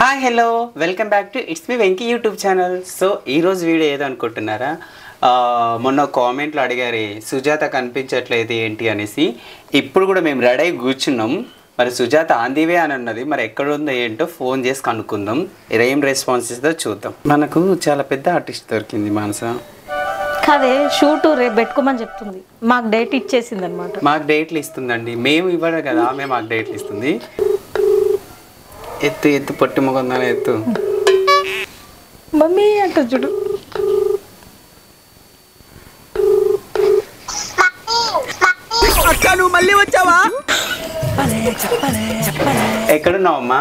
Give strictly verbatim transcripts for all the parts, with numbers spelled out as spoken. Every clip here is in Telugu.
Hi hello welcome back to it's me Venky YouTube channel. So ఈరోజు వీడియో ఏదో అనుకుంటున్నారా, మొన్న కామెంట్లో అడిగారు సుజాత కనిపించట్లేదు ఏంటి అనేసి. ఇప్పుడు కూడా మేము రెడీ అయి కూర్చున్నాం. మరి సుజాత ఆందివే అని అన్నది, మరి ఎక్కడ ఉందో ఏంటో ఫోన్ చేసి కనుక్కుందాం. ఏం రెస్పాన్స్ ఇస్తుందో చూద్దాం. మనకు చాలా పెద్ద ఆర్టిస్ట్ దొరికింది మానస. అదే షూట్ రేపు పెట్టుకోమని చెప్తుంది, మాకు డేట్ ఇచ్చేసింది అనమాట. మాకు డేట్లు ఇస్తుందండి, మేము ఇవ్వడం కదా, ఆమె మాకు డేట్లు ఇస్తుంది. ఎత్తు ఎత్తు పొట్టి మొగందా ఎత్తు మమ్మీ అంట చూడు. అక్క నువ్వు మళ్ళీ వచ్చావా? ఎక్కడున్నావమ్మా?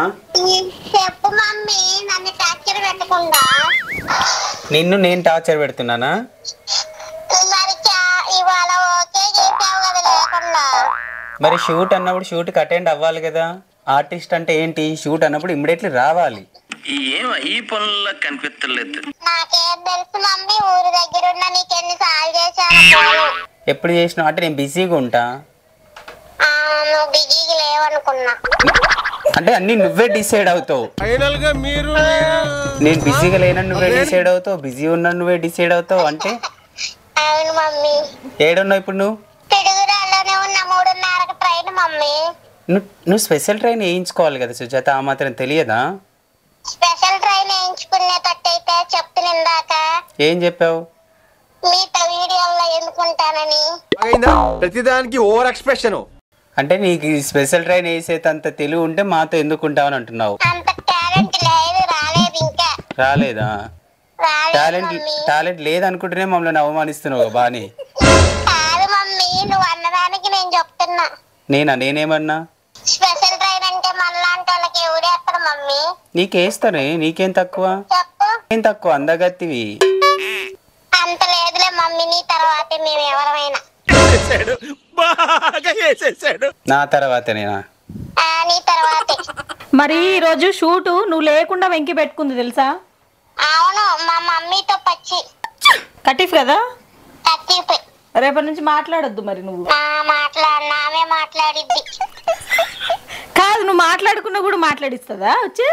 నిన్ను నేను టార్చర్ పెడుతున్నానా? మరి షూట్ అన్నప్పుడు షూట్కి అటెండ్ అవ్వాలి కదా. ఆర్టిస్ట్ అంటే ఏంటి, షూట్ అన్నప్పుడు ఇమ్మీడియట్లీ రావాలి. ఈ పనుల్లో కనిపించలేదు. ఎప్పుడు చేసినావు అంటే నేను బిజీగా ఉంటా అంటే అన్ని నువ్వే డిసైడ్ అవుతావు. నేను బిజీగా లేనని నువ్వే డిసైడ్ అవుతావు, బిజీ ఉన్నా నువ్వే డిసైడ్ అవుతావు. అంటే ఏడున్నావు ఇప్పుడు నువ్వు? నువ్వు నువ్వు స్పెషల్ ట్రైన్ వేయించుకోవాలి కదా సుజాత, ఆ మాత్రం తెలియదా? స్పెషల్ ట్రైన్ వేయించుకునేటట్టయితే చెప్తున్నా ఇందాక. ఏం చెప్పావు? మీతో వీడియోలో ఎందుకుంటానని. ప్రతిదానికి ఓవర్ ఎక్స్ప్రెషన్. అంటే నీకు స్పెషల్ ట్రైన్ వేసేంత తెలివి ఉంటే మాతో ఎందుకుంటావని అంటున్నావు. అంత టాలెంట్ లేదు, రాలేదు ఇంకా. రాలేదా? టాలెంట్ టాలెంట్ లేదనుకుంటేనే మమ్మల్ని అవమానిస్తున్నావు బాని. కాదు మమ్మీ, నువ్వు అన్నదానికి నేను చెప్తున్నా. నేనా? నేనేమన్నా? స్పెషల్ ట్రైన్ అంటే మనలాంటి వాళ్ళకి ఎవరేస్తారు మమ్మీ? నీకేస్తానే, నీకేం తక్కువ? చెప్పు. ఏం తక్కువ? అందగత్తివి. అంత లేదులే మమ్మీ, నీ తర్వాత మేము ఎవరమైనా. నా తర్వాతనేనా? నీ తర్వాతే. మరి ఈరోజు షూట్ నువ్వు లేకుండా వెంకి పెట్టుకుంది తెలుసా? అవును, మా మమ్మీతో పచ్చి కటీఫ్ కదా. కత్తిపై రేపటి నుంచి మాట్లాడొద్దు మరి నువ్వు. మాట్లాడు, నామే మాట్లాడిద్ది. కాదు, నువ్వు మాట్లాడుకున్నా కూడా మాట్లాడిస్తుందా వచ్చి?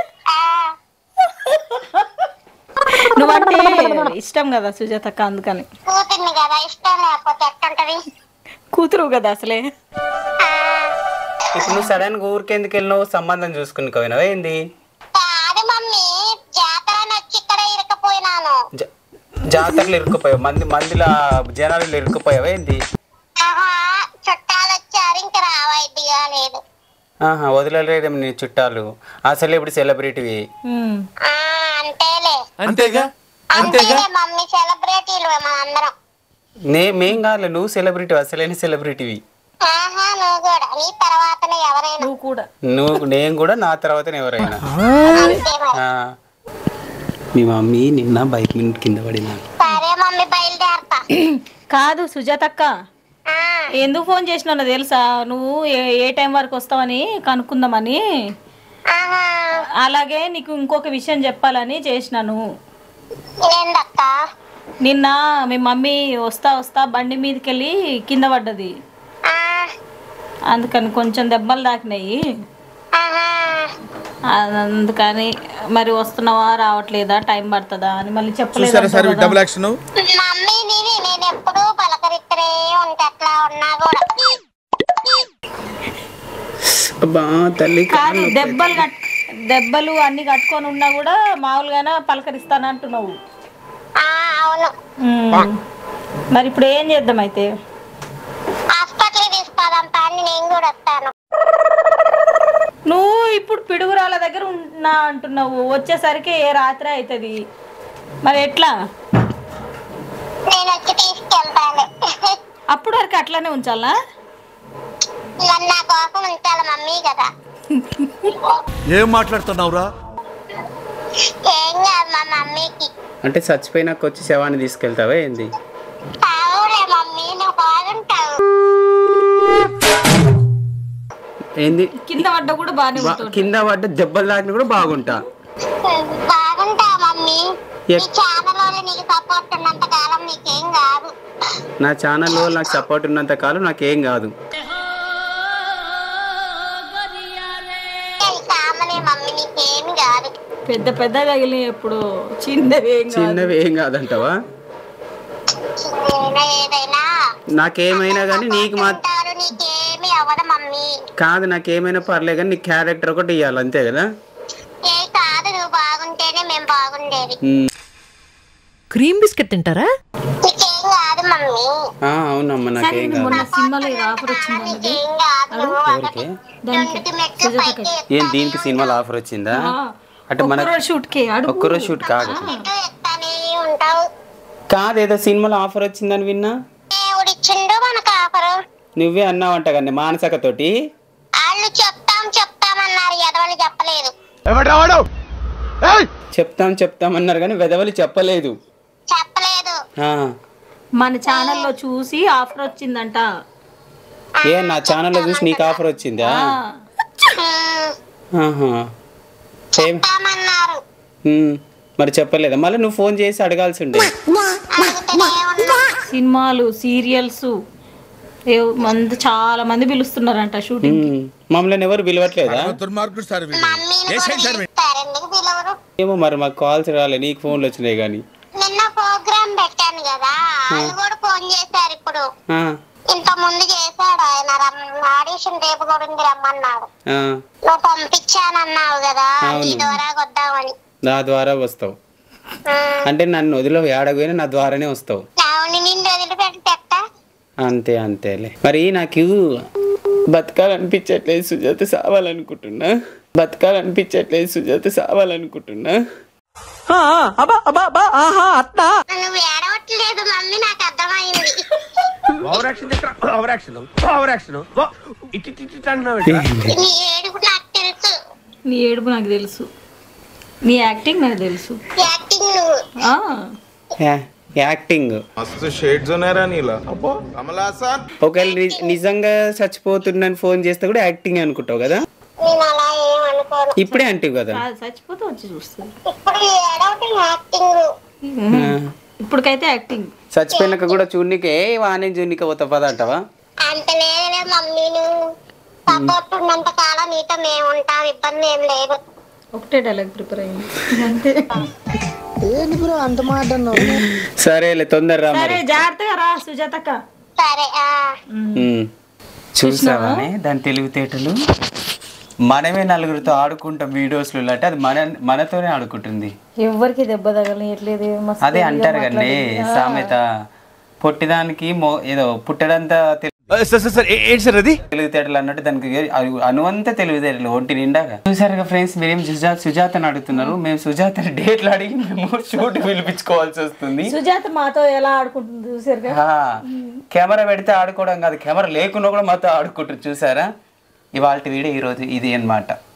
నువ్వంటే ఇష్టం కదా సుజాతక్క, అందుకని. కూతుర్ని కదా, ఇష్టం లేకపోతే ఎట్టుంటది? కూతురు కదా అసలే. ఇప్పుడు నువ్వు సడన్ గా ఊరికి ఎందుకు వెళ్ళినావు? సంబంధం చూసుకుని పోయినావా ఏంది? కాదు మమ్మీ, జాతర వచ్చి ఇక్కడ ఇరకపోయినాను. జాతరలు ఇరుక్కుపోయావు, మంది మందిలో జనాలు ఇరుక్కుపోయావా ఏంది? చుట్టాలు వచ్చారు, ఇంకా రావైద్దిగా లేదు. ఆహా, వదిలేదేమో నీ చుట్టాలు. అసలు ఇప్పుడు సెలబ్రిటీవి. అంతేలే. అంతేగా అంతేలే మమ్మీ, సెలబ్రిటీలు మన అందరం. నే మేం కాదు, నువ్వు సెలబ్రిటీ, అసలైన సెలబ్రిటీవి. ఆహా, నువ్వు కూడా. నీ తర్వాతనే ఎవరైనా. నువ్వు కూడా. నువ్వు నేను కూడా నా తర్వాతనే ఎవరైనా. అంతే మరి. మీ మమ్మీ నిన్న బైక్ మీద కింద పడినా. సరే మమ్మీ, బయలుదేరతా. కాదు సుజాతక్క, ఎందుకు ఫోన్ చేసినా తెలుసా? నువ్వు ఏ టైం వరకు వస్తావని కనుక్కుందామని. అలాగే నీకు ఇంకొక విషయం చెప్పాలని చేసినాను. ఏందక్క? నిన్న మీ మమ్మీ వస్తా వస్తా బండి మీదకి వెళ్ళి కింద పడ్డది, అందుకని కొంచెం దెబ్బలు తాకినాయి. అందుకని మరి వస్తున్నావా రావట్లేదా, టైం పడుతుందా అని మళ్ళీ చెప్పలేదు. మమ్మీని నేను ఎప్పుడు పలకరిస్తూనే ఉంటా, అట్లా ఉన్నా కూడా. కాదు, దెబ్బలు కట్ దెబ్బలు అన్ని కట్టుకొని ఉన్నా కూడా మామూలుగానే పలకరిస్తానంటున్నావు. అవును. మరి ఇప్పుడు ఏం చేద్దాం అయితే? హాస్పిటల్ తీసుకోదాం పని, నేను కూడా వస్తాను. నువ్వు ఇప్పుడు పిడుగురాల దగ్గర ఉన్నా అంటున్నావు, వచ్చేసరికి ఏ రాత్రి అవుతుంది, మరి ఎట్లా? నేను వచ్చి తీసుకెళ్తాను. అప్పుడు వరకు అట్లానే ఉంచాలా? నా కోసం ఉంచాలి మమ్మీ కదా. ఏం మాట్లాడుతున్నావురా? ఏం కాదు మా మమ్మీకి. అంటే చచ్చిపోయినాక వచ్చి శవాన్ని తీసుకెళ్తావా ఏంది? అవులే మమ్మీ, నువ్వు బాగుంటావు. ఏంది? కింద పడ్డ కూడా బాగానే ఉంటుంది. కింద పడ్డ దెబ్బలు తాకిన కూడా బాగుంటా. బాగుంటా మమ్మీ. ఈ ఛానల్ నీకు సపోర్ట్ ఉన్నంత కాలం నీకేం కాదు. నా ఛానల్లో నాకు సపోర్ట్ ఉన్నంత కాలం నాకేం కాదు. పెద్ద పెద్ద తగిలి ఎప్పుడు చిన్నవి ఏం కాదు. చిన్నవి ఏం కాదంటావా? చిన్న ఏదైనా నాకేమైనా కానీ నీకు మా ఉంటారు, నీకేమి అవ్వదు మమ్మీ. కాదు, నాకేమైనా పర్లేదు కానీ నీ క్యారెక్టర్ ఒకటి ఇవ్వాలి అంతే కదా. ఏ కాదు, నువ్వు బాగుంటేనే మేము బాగుండేది. ఉమ్. క్రీమ్ బిస్కెట్ తింటారా? నీకేం కాదు మమ్మీ, ఆ, అవునమ్మా సరే నాకేం కాదు. మొన్న సినిమాలో ఇది ఆఫర్ వచ్చింది అన్నది. నీకేం కాదు. నువ్వు ఎవరికి? దానికి ఒకటి మెట్లు పైకి ఏం దీనికి సినిమాలో ఆఫర్ వచ్చిందా? అంటే మన ఒక్కరోజు షూట్ కి అడుగు. ఒక్కరోజు షూట్ కాదు ఎత్తు ఎత్తానే ఉంటావు. కాదు ఏదో సినిమాలో ఆఫర్ వచ్చిందని విన్నా. దేవుడు ఇచ్చిండు మనకు ఆఫరు. నువ్వే అన్నావంట కానీ మానసక తోటి. వాళ్ళు చెప్తాం చెప్తామన్నారు, ఎదవలు చెప్పలేదు. చెప్తాం చెప్తామన్నారు కానీ వెదవలు చెప్పలేదు. చెప్పలేదు. ఆ. మన ఛానల్లో చూసి ఆఫర్ వచ్చిందంట. ఏ నా ఛానల్లో చూసి నీకు ఆఫర్ వచ్చిందా? ఆ, ఉమ్, ఆహా. ఏం చెప్తామన్నారు. ఉమ్. మరి చెప్పలేదా? మళ్ళీ నువ్వు ఫోన్ చేసి అడగాల్సి ఉండే. అడుగుతూనే ఉన్నా. సినిమాలు సీరియల్స్ మంది చాలా మంది పిలుస్తున్నారంట షూటింగ్. ఉమ్. మమ్మల్ని ఎవరు పిలవట్లేదా? దుర్మార్గుడు సార్ వీడు. మమ్మీని కూడా పిలుస్తారు, ఎందుకు పిలవరు? ఏమో మరి మాకు కాల్స్ రాలే, నీకు ఫోన్లు వచ్చినాయి కానీ. నిన్న ప్రోగ్రామ్ పెట్టాను కదా, వాళ్ళు కూడా ఫోన్ చేశారు ఇప్పుడు. ఆ, ఇంత ముందు చేశాడు ఆయన, రమ్- ఆడిషన్ రేపు కూడా ఉంది రమ్మన్నాడు. ఆ. నువ్వు పంపించానన్నావు కదా, అవును. ఈ ద్వారా వద్దామని. నా ద్వారా వస్తావు ఉమ్, అంటే నన్ను వదిలో ఏడగైనా నా ద్వారానే వస్తావు. అవును, నిన్ను వదిలిపెట్టి పెట్ట. అంతే అంతేలే. మరి నాకు బతకాలనిపించట్లేదు సుజాత, సావాలనుకుంటున్నా. బతకాలనిపించట్లేదు సుజాత, సావాలనుకుంటున్నా. నువ్వు ఏడవట్లేదు మమ్మీ, నాకు అర్థమైంది. ఓవర్ యాక్షన్ చేస్తా, ఓవర్ యాక్షన్ ఓవర్ యాక్షన్ ఇటు ఇటు ఇటు అంటున్నావు ఏంట్రా? నీ ఏడుపు నాకు తెలుసు, నీ ఏడుపు నాకు తెలుసు, నీ యాక్టింగ్ నాకు తెలుసు. యాక్టింగ్ నువ్వు. ఆ, యా- యాక్టింగ్. मस्त शेड्स ఉన్నారా నీలా అబ్బో కమలాసన్ ఒకవేళ ని- నిజంగా చచ్చిపోతున్నాను ఫోన్ చేస్తే కూడా యాక్టింగ్ అనుకుంటావు కదా. నేను అలా ఏం అనుకోను. ఇప్పుడే అంటివి కదా. కాదు, చచ్చిపోతే వచ్చి చూస్తుంది. ఇప్పుడు ఏడవటం యాక్టింగ్. ఆ. ఇప్పటికైతే యాక్టింగ్. చచ్చిపోయినాక కూడా చూడనికే వానే చూడనిక పోతా పద అంటావా? అంత లేదులే మమ్మీ, నువ్వు సపోర్ట్ ఉన్నంత కాలం నీతో మేము ఉంటాం, ఇబ్బంది ఏం లేదు. ఒకటే డైలాగ్ ప్రిపేర్ అయింది అంతే. సరేలే తొందర రా సరే మరి. జాగ్రత్తగా రా సుజాతక్క. సరే. ఆ ఉమ్. చూసావానే దాని తెలివితేటలు. మనమే నలుగురితో ఆడుకుంటాం వీడియోస్లో, అంటే అది మన మనతోనే ఆడుకుంటుంది. ఎవరికి దెబ్బ తగలట్లేదు. అదే అంటారు కానీ సామెత, పొట్టిదానికి మో ఏదో పుట్టడంతా సార్ సార్ సార్ ఏ- ఏంటి సార్ అది? తెలివితేటలు అన్నట్టు దానికి అను- అనువంత తెలివితేటలు ఒంటి నిండాగా. చూసారుగా ఫ్రెండ్స్, మీరేం సుజాత సుజాతని అడుగుతున్నారు, మేము సుజాతని డేట్లు అడిగి మేము షూట్ పిలిపించుకోవాల్సి వస్తుంది. సుజాత మాతో ఎలా ఆడుకుంటుంది చూసారుగా. ఆ, కెమెరా పెడితే ఆడుకోవడం కాదు, కెమెరా లేకుండా కూడా మాతో ఆడుకుంటారు. చూసారా? ఇవాళ వీడియో ఈరోజు ఇది అన్నమాట.